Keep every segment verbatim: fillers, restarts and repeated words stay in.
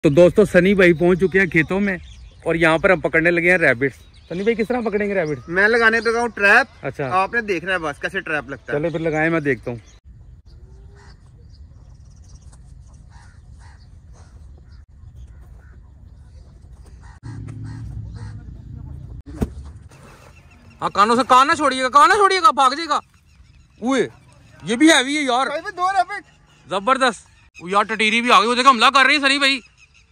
तो दोस्तों सनी भाई पहुंच चुके हैं खेतों में और यहाँ पर हम पकड़ने लगे हैं रैबिट्स। सनी भाई किस तरह पकड़ेंगे रैबिट्स? मैं लगाने लगा हूँ ट्रैप। अच्छा, आपने देखना है बस कैसे ट्रैप लगता है। चलो फिर लगाए, मैं देखता हूँ। हाँ, कानों से कान ना छोड़िएगा, कान ना छोड़िएगा, भाग जाएगा। उए, ये भी हैवी है यार, दो रैबिट जबरदस्त। यार टटीरी भी आ गई, वो देखो हमला कर रही है सनी भाई।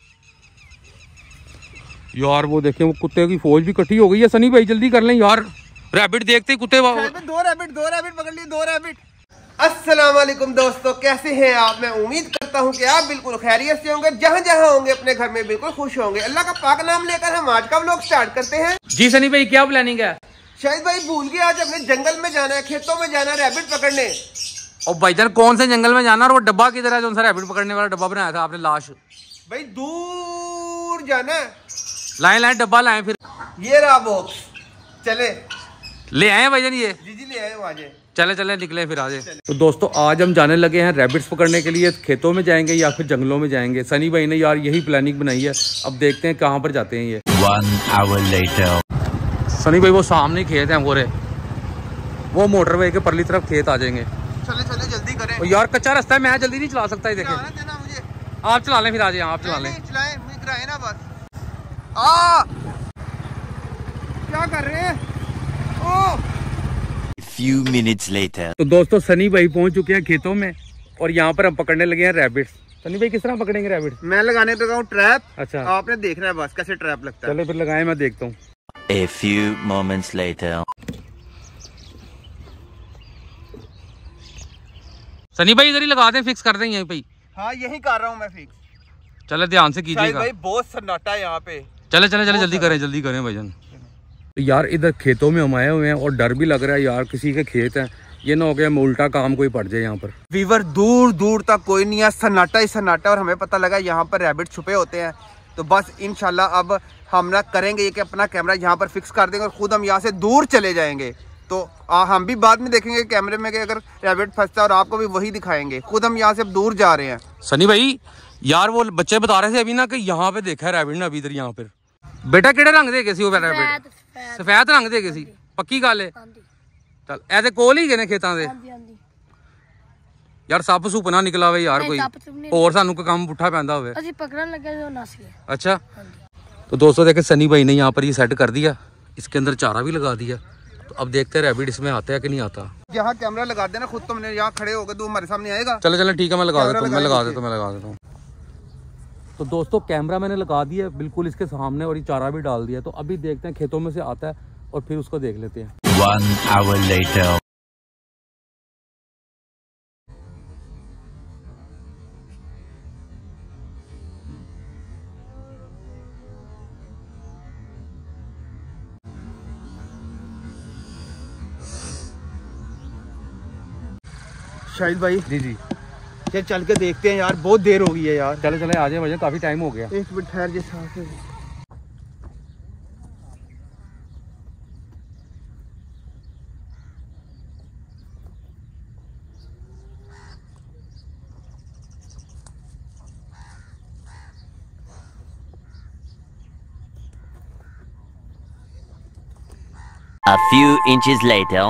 यार वो देखें, वो कुत्ते की फौज भी इकट्ठी हो गई है। सनी भाई जल्दी कर लें यार, रैबिट देखते ही कुत्ते। दो रैबिट दो रैबिट पकड़ लिए, दो रैबिट। अस्सलाम वालेकुम दोस्तों, कैसे हैं आप? मैं उम्मीद करता हूं कि आप बिल्कुल खैरियत से होंगे, जहां जहां होंगे अपने घर में बिल्कुल खुश होंगे। अल्लाह का पाक नाम लेकर हम आज का व्लॉग स्टार्ट करते हैं। जी सनी भाई, क्या प्लानिंग है? शाहिद भाई भूल गए, आज अपने जंगल में जाना है, खेतों में जाना है रैबिट पकड़ने। और भाईजान कौन से जंगल में जाना? और वो डब्बा किधर है जो सा रैबिट पकड़ने वाला डब्बा बनाया था आपने? लाश भाई दूर जाना है। लाए लाए डब्बा लाए, फिर ये रहा बॉक्स, चले ले आए भाईजान। ये जी जी ले आए, आजे चले चले निकले फिर आजे। तो दोस्तों आज हम जाने लगे हैं रैबिट्स पकड़ने के लिए। खेतों में जाएंगे या फिर जंगलों में जाएंगे? सनी भाई ने यार यही प्लानिंग बनाई है, अब देखते हैं कहाँ पर जाते हैं ये। One hour later. सनी भाई वो सामने खेत हैं गोरे, वो मोटरवे के परली तरफ खेत आ जाएंगे। चले चले जल्दी करें। और यार कच्चा रास्ता है, मैं जल्दी नहीं चला सकता। देखें मुझे आप चला लें, फिर आ जाए आप चला लें। चलाएं, मुझे कराए ना बस। आ क्या कर रहे हैं? ओ Few minutes later. तो दोस्तों सनी भाई पहुंच चुके हैं खेतों में और यहाँ पर हम पकड़ने लगे हैं रैबिट्स। सनी भाई किस तरह पकड़ेंगे रैबिट्स? मैं लगाने लगा हूँ ट्रैप। अच्छा, आपने देखना है बस कैसे ट्रैप लगता है। चलो फिर लगाए, मैं देखता हूँ। A few moments later. Sunny भाई इधर ही लगा दें, फिक्स कर दें यहीं पे। हाँ यही कर रहा हूँ मैं फिक्स। चले ध्यान से कीजिएगा भाई, बहुत सन्नाटा है यहाँ पे। चले चले चले जल्दी करें, जल्दी करें भाईजान। यार इधर खेतों में हम आए हुए हैं और डर भी लग रहा है यार, किसी के खेत हैं, ये ना हो गया उल्टा काम कोई पड़ जाए यहाँ पर। वीवर दूर दूर तक कोई नहीं है, सन्नाटा ही सन्नाटा। और हमें पता लगा यहाँ पर रैबिट छुपे होते हैं, तो बस इंशाल्लाह अब हम ना करेंगे ये कि अपना कैमरा यहाँ पर फिक्स कर देंगे और खुद हम यहाँ से दूर चले जाएंगे। तो आ, हम भी बाद में देखेंगे कैमरे में कि अगर रैबिट फंसता है, और आपको भी वही दिखाएंगे। खुद हम यहाँ से अब दूर जा रहे हैं। सनी भाई यार वो बच्चे बता रहे थे अभी ना कि यहाँ पे देखा है रैबिट ने अभी इधर यहाँ पर। बेटा केड़े रंग दे किसी रैबिट? सफेद रंग दे किसी, पक्की गल है। चल ऐसे कोल ही गए ने खेतां दे यार। सप सुप ना निकला हुआ यार कोई, और सानू कोई काम पुठा पैंदा होवे। ਅਸੀਂ पकड़न लगे जो नस गया। अच्छा, तो दोस्तों देखे सनी भाई ने यहाँ पर ये सेट कर दिया, इसके अंदर चारा भी लगा दिया। तो अब देखते हैं रैबिट इसमें आता है कि नहीं आता। यहाँ कैमरा लगा देना खुद, तो मैंने यहाँ खड़े होकर, तो हमारे सामने आएगा। चलो चलो ठीक है, मैं लगा देता हूँ, मैं लगा देता हूँ, मैं लगा देता हूँ। तो दोस्तों कैमरा मैंने लगा दिया बिल्कुल इसके सामने और ये चारा भी डाल दिया। तो अभी देखते हैं खेतों में से आता है और फिर उसको देख लेते हैं। One hour later. शाहिद भाई जी जी, चल चल के देखते हैं यार, बहुत देर हो गई है यार। चले चले आ जाए भाई, काफी टाइम हो गया। एक मिनट ठहर जा साथ में। A few inches later.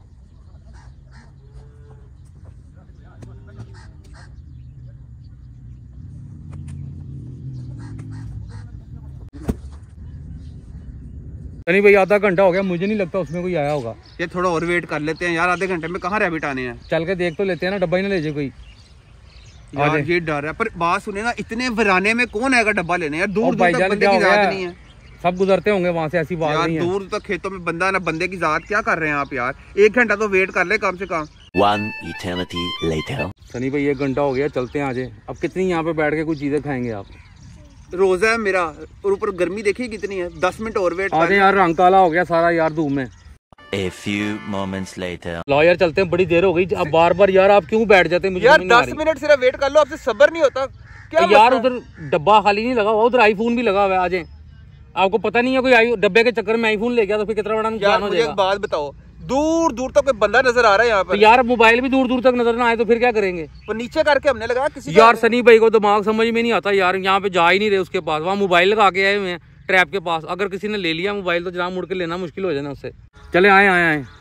Sunny भाई आधा घंटा हो गया, मुझे नहीं लगता उसमें कोई आया होगा। ये थोड़ा और वेट कर लेते हैं यार, आधे घंटे में कहाँ रैबिट आने हैं। चल के देख तो लेते हैं ना, डब्बा ही ना ले जाए कोई। यार ये डर है, पर बात सुने ना, इतने वराने में कौन आएगा डब्बा लेने यार? दूर दूर तक बंदे की जात नहीं है, सब गुजरते होंगे वहां से, ऐसी बात नहीं है। दूर तक खेतों में बंदा ना, बंदे की जात। क्या कर रहे हैं आप यार? एक घंटा तो वेट कर ले कम से कम। One eternity later. सनी भाई एक घंटा हो गया, चलते हैं आज। अब कितनी यहाँ पे बैठ के कुछ चीजें खाएंगे आप? रोजा है मेरा, और ऊपर गर्मी देखिए कितनी है। दस मिनट और वेट कर यार, रंग काला हो गया सारा यार धूप में। A few moments later. लो यार चलते हैं, बड़ी देर हो गई। अब बार बार यार आप क्यों बैठ जाते हैं? मुझे यार दस मिनट सिर्फ वेट कर लो, आपसे सब्र नहीं होता क्या? यार उधर डब्बा खाली नहीं लगा हुआ, उधर आईफोन भी लगा हुआ है। आज आपको पता नहीं है, कोई डब्बे के चक्कर में आईफोन ले गया तो फिर कितना बड़ा नुकसान हो जाएगा। एक बात बताओ, दूर दूर तक कोई बंदा नजर आ रहा है यहाँ पर। तो यार मोबाइल भी दूर दूर तक नजर ना आए तो फिर क्या करेंगे? तो नीचे करके हमने लगाया किसी यार सनी भाई को दिमाग समझ में नहीं आता यार, यहाँ पे जा ही नहीं रहे उसके पास, वहाँ मोबाइल लगा के आए हुए हैं ट्रैप के पास। अगर किसी ने ले लिया मोबाइल तो जनाब मुड़ के लेना मुश्किल हो जाना उससे। चले आए आए आए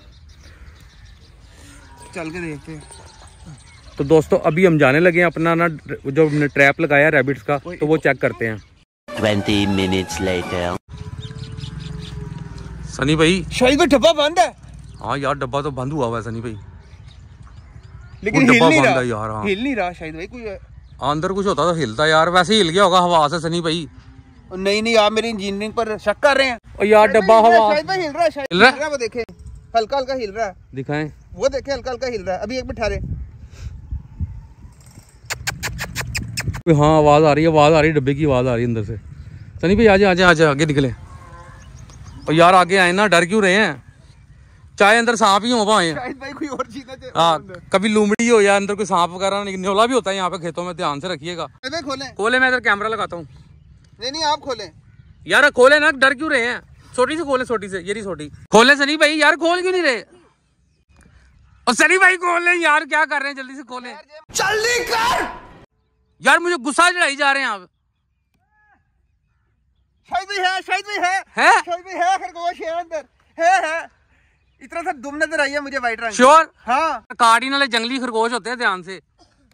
चल के देखते हैं। तो दोस्तों अभी हम जाने लगे हैं अपना ना जो हमने ट्रैप लगाया रैबिट्स का, तो वो चेक करते हैं। Twenty minutes later. सनी भाई शायद भाई डब्बा बंद है। हाँ यार डब्बा तो बंद हुआ हुआ है सनी भाई, लेकिन हिल नहीं रहा यार। हाँ हिल नहीं रहा शायद भाई, कोई अंदर कुछ होता तो हिलता यार, वैसे हिल गया होगा हवा से सनी भाई। नहीं नहीं आप मेरी इंजीनियरिंग पर शक कर रहे हैं। और यार डब्बा हवा शायद भाई हिल रहा है, शायद हिल रहा है, वो देखे हल्का हल्का हिल रहा है। दिखाएं वो देखे हल्का हल्का हिल रहा है। अभी एक मिनट ठहरे। हाँ आवाज आ रही है, आवाज आ रही है, डब्बे की आवाज आ रही है अंदर से। सनी भाई आजा आजा आजा आगे निकले। और यार आगे आए ना, डर क्यों रहे हैं? चाहे अंदर सांप ही हो पाए, शायद भाई कोई और चीज है। हाँ कभी लूमड़ी हो या अंदर कोई सांप वगैरह न्योला भी होता है यहाँ पे खेतों में, ध्यान से रखिएगा। खोले खोले, मैं इधर कैमरा लगाता हूँ। नहीं नहीं आप खोले यार, खोले ना, डर क्यों रहे हैं? छोटी से खोले, छोटी से, ये रही छोटी। खोले सनी भाई, यार खोल क्यों नहीं रहे? और सनी भाई खोल ले यार, क्या कर रहे हैं? जल्दी से खोले, जल्दी कर यार मुझे गुस्सा चढ़ाई जा रहे हैं आप। शायद भी है, शायद भी है, है? शायद भी है, खरगोश है अंदर, है है। इतना सा दुम नजर आई है मुझे वाइट रंग। श्योर? हाँ काटी वाले जंगली खरगोश होते हैं, ध्यान से।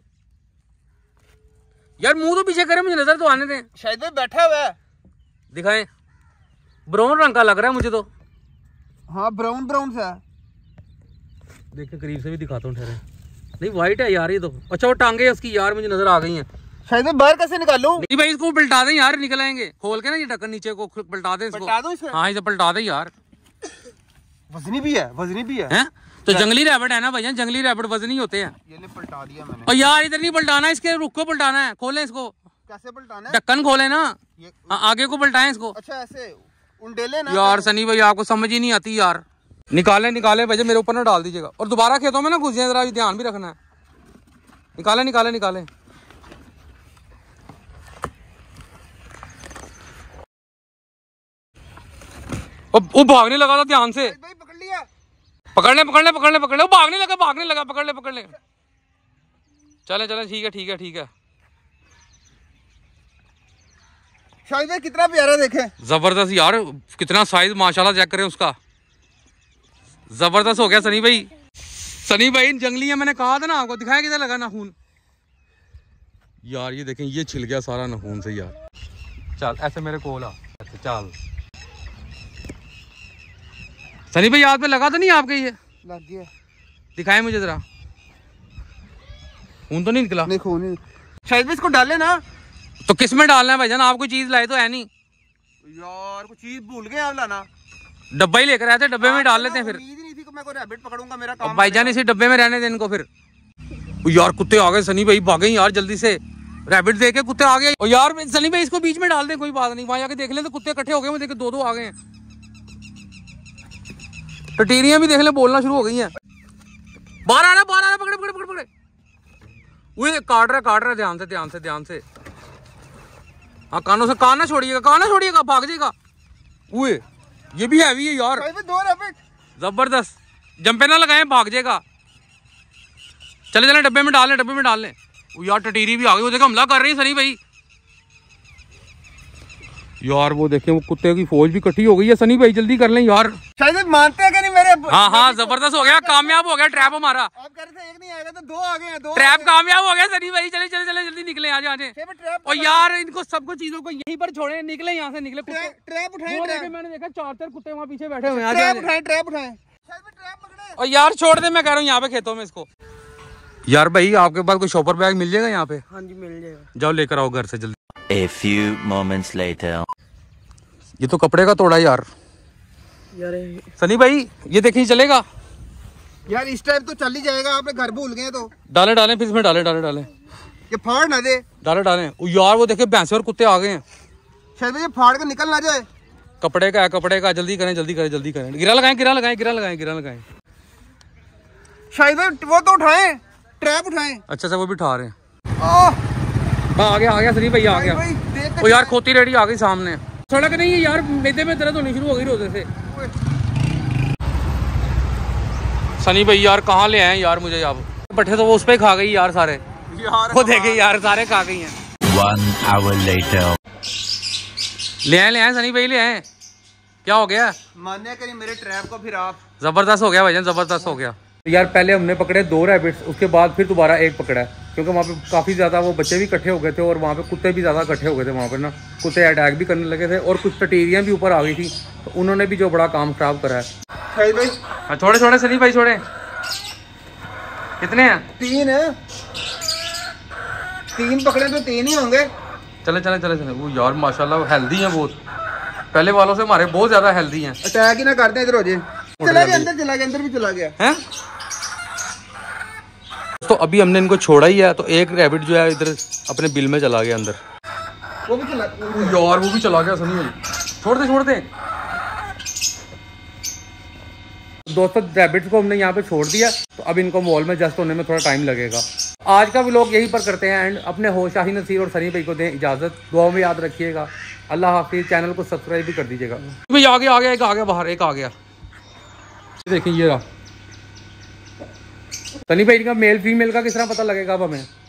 यार मुंह तो पीछे करे, मुझे नजर तो आने दें। शायद भी बैठा हुआ है, दिखाएं। ब्राउन रंग का लग रहा है मुझे तो। हाँ ब्राउन ब्राउन सा। देख करीब से भी दिखाता हूँ, ठहरे। नहीं व्हाइट है यार ये तो। अच्छा वो टांगे उसकी यार मुझे नजर आ गई हैं। शायद मैं बाहर कैसे निकालूं? नहीं भाई इसको पलटा दे यार, निकल आएंगे। खोल के ना ये ढक्कन नीचे को पलटा दे इसको। पलटा दो इसको? हाँ इसे पलटा दे यार। वजनी भी है, वजनी भी है, हैं? तो जंगली रैबिट है ना भैया, जंगली रैबिट वजनी होते हैं। ये ले पलटा दिया मैंने। और यार इधर नहीं पलटाना, इसके रुख को पलटाना है। खोले इसको। कैसे पलटाना है? ढक्कन खोले ना, ये आगे को पलटाएं इसको। अच्छा ऐसे उंडेले ना यार सनी भाई आपको समझ ही नहीं आती यार। निकाले निकाले भैया, मेरे ऊपर ना डाल दीजिएगा। और दोबारा खेतों में ना घुस जाए, जरा ध्यान भी रखना है। निकाले निकाले निकाले। वो भागने लगा था, ध्यान से। भाई पकड़ लिया। पकड़ ले पकड़ ले पकड़ ले पकड़ ले। वो भागने लगा भागने लगा, पकड़ ले पकड़ ले। चले चले ठीक है ठीक है ठीक है। शायद भाई कितना प्यारा देखे। जबरदस्त यार, कितना साइज माशाल्लाह, चेक करें उसका। जबरदस्त हो गया सनी भाई। सनी भाई जंगली है, मैंने कहा था ना आपको। दिखाया किधर लगा नाखून? यार ये देखें, ये छिल गया सारा नाखून से यार। चल ऐसे मेरे कोल आ। अच्छा चल सनी भाई, याद पे लगा तो नहीं आपके? ये लग गया। दिखाए मुझे जरा। खून तो नहीं निकला? नहीं खून नहीं। शायद भी इसको डाले ना। तो किस में डालना है भाईजान? आप कोई चीज लाए तो है नहीं यार, कुछ चीज भूल गए आप लाना। डब्बा ही लेकर आए थे, डब्बे में डाल लेते हैं फिर। उम्मीद ही नहीं थी कि मैं कोई रैबिट पकड़ूंगा, मेरा काम। भाईजान इसी डब्बे में रहने दें इनको फिर। यार कुत्ते आ गए सनी भाई, भागे यार जल्दी से। रैबिट देख के कुत्ते आ गए। और यार सनी भाई इसको बीच में डाल दें, कोई बात नहीं। वहां जाके देख ले तो कुत्ते इकट्ठे हो गए, वो देखे दो दो आ गए हैं। टटीरियां भी देख ले बोलना शुरू हो गई हैं। बाहर आ रहा बाहर आ रहा, पकड़े पकड़े पकड़े पकड़े। वो काट रहा काट रहा, ध्यान से ध्यान से ध्यान से। हाँ कानों से, कान ना छोड़िएगा, कान ना छोड़िएगा, भाग जाएगा। उए ये भी हैवी है यार, दो रैबिट जबरदस्त। जंपे ना लगाए, भाग जाएगा। चले चले डब्बे में डाल लें, डब्बे में डाल लें। यार टटीरी भी आ गई, वो देखो हमला कर रही है सनी भाई। यार वो देखें, वो कुत्ते की फौज भी इकट्ठी हो गई है। सनी भाई जल्दी कर लें यार। शायद मानते हैं कि नहीं मेरे। हाँ हाँ जबरदस्त हो गया, कामयाब हो गया ट्रैप हमारा। आप कह रहे थे एक नहीं आएगा, तो दो आ गए हैं। दो ट्रैप कामयाब हो गया सनी भाई। चले चले चले जल्दी निकले, आजे आजे। ट्रैप और यार इनको सबको चीजों को यहीं पर छोड़े, निकले यहाँ से निकले। ट्रैप उठाए, वो देखे, मैंने देखा चार चार कुत्ते वहाँ पीछे बैठे हुए हैं। ट्रैप उठाए, ट्रैप उठाए। शायद में ट्रैप पकड़े। और यार छोड़ दे, मैं कह रहा हूँ यहाँ पे खेतों में इसको। यार भाई आपके पास कोई शॉपर बैग मिल जाएगा यहाँ पे? हाँ जी मिल जाएगा। जाओ लेकर आओ घर से जल्दी। A few moments later. ये तो कपड़े का तोड़ा यार। यार सनी भाई ये देखिए चलेगा यार? इस टाइम तो चल ही जाएगा, आपने घर भूल गए तो। डाले डाले फिर इसमें डाले डाले डाले। ये फाड़ ना दे। डाले डाले। यार वो देखे भैंसे और कुत्ते आ गए हैं। शायद ये फाड़ के निकल ना जाए। कपड़े का है, कपड़े का। जल्दी करें जल्दी करें जल्दी करें। गिरा लगाएं गिरा लगाएं गिरा लगाएं गिरा लगाएं। शायद वो तो उठाए, ट्रैप उठाए। अच्छा से वो भी उठा रहे हैं। आ गया आ गया सनी भाई आ गया। ओ यार खोती रेडी आ गई सामने। सड़क नहीं है यार, मेदे में दर्द होनी शुरू हो गई रोजे से। सनी भाई यार कहाँ ले आए यार मुझे आप पट्टे तो वो उस पे खा गई यार सारे यार वो देखे यार सारे खा गई हैं। One hour later. ले आए ले आए सनी भाई ले आए। क्या हो गया? मान्य करिए मेरे ट्रैप को फिर आप। जबरदस्त हो गया भाईजान जबरदस्त हो गया। यार पहले हमने पकड़े दो रैबिट्स, उसके बाद फिर दोबारा एक पकड़ा है क्योंकि वहाँ पे काफ़ी ज़्यादा वो बच्चे भी इकट्ठे हो गए थे और वहाँ पे कुत्ते भी ज़्यादा इकट्ठे हो गए थे। वहाँ पे ना कुत्ते अटैक भी करने लगे थे और कुछ टटेरियाँ भी ऊपर आ गई थी, तो उन्होंने भी जो बड़ा काम खराब करा है। भाई छोड़े छोड़े सनी भाई छोड़े। कितने हैं? तीन है। तीन पकड़े तो तीन ही होंगे। चले चले चले चले। वो यार माशाल्लाह हेल्दी हैं बहुत, पहले वालों से हमारे बहुत ज़्यादा हेल्दी हैं। अटैक ही ना करते इधर हो जाए। चला गया अंदर, चला गया अंदर भी चला गया हैं। तो अभी हमने इनको छोड़ा ही है, तो एक रैबिट जो है इधर अपने बिल में चला गया अंदर। वो भी चला यार वो भी चला गया सनी भाई। छोड़ दे छोड़ दे दोस्तों। रैबिट्स को हमने यहाँ पे छोड़ दिया, तो अब इनको मॉल में जस्ट होने में थोड़ा टाइम लगेगा। आज का व्लॉग यहीं पर करते हैं एंड अपने होश शाहीन नसीर और सनी भाई को दें इजाज़त। दुआ में याद रखिएगा। अल्लाह हाफिज़। चैनल को सब्सक्राइब भी कर दीजिएगा। भाई आ गया आ गया एक आ गया बाहर, एक आ गया। देखिए ये रहा। सनी भाई का मेल फीमेल का किस तरह पता लगेगा अब हमें?